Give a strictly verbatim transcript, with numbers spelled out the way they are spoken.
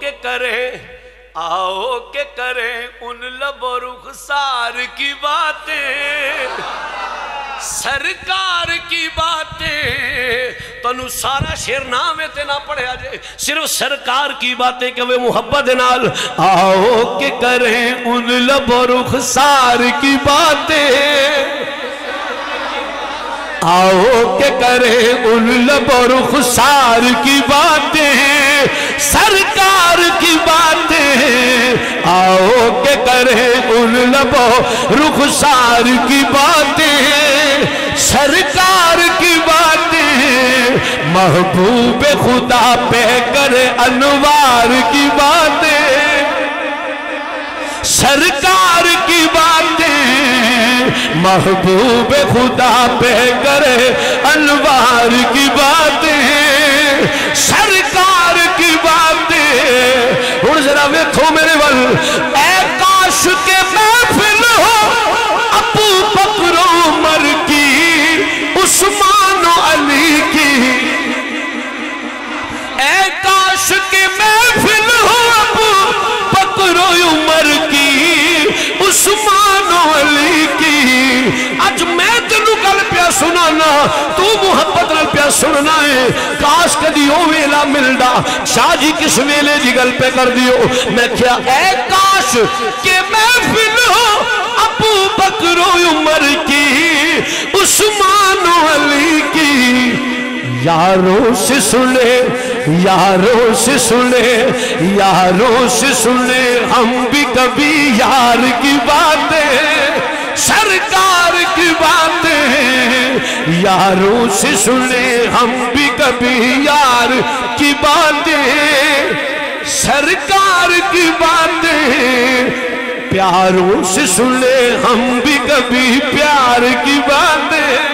کہ کریں آؤ کہ کریں ان لب و رخسار کی باتیں سرکار کی باتیں تنو سارا شیر نام تے نہ پڑھے آجے صرف سرکار کی باتیں کہ وہ محبت نال آؤ کہ کریں ان لب و رخسار کی باتیں آؤ کہ کریں ان لب و رخسار کی باتیں سرکار کی باتیں آؤ کہ کریں ان لب و رخسار کی باتیں سرکار کی باتیں محبوب خدا پہ کرے انوار کی باتیں سرکار کی باتیں محبوب خدا پہ کرے انوار کی باتیں سرکار کی باتیں اور ذرا ویکھو میرے ول اے کاش کے محفل ہو ابو بکر و عمر کی عثمان و علی کی اے کاش کے محفل ہو ابو بکر و عمر کی عثمان و علی کی آج میں تینوں گل پیا سنانا تو محبت نال پیا سننا ہے کاش کدی او ویلا ملدا شاہ جی کس ویلے جی گل پہ کر دیو میں کیا اے کاش کہ محفل ہو ابو بکر و عمر کی عثمان و علی کی یاروں سے سنے یاروں سے سنے یاروں سے سنے ہم بھی کبھی یار کی باتیں سرکار کی باتیں یاروں سے سنے ہم بھی کبھی یار کی باتیں سرکار کی باتیں پیاروں سے سنے ہم بھی کبھی پیار کی باتیں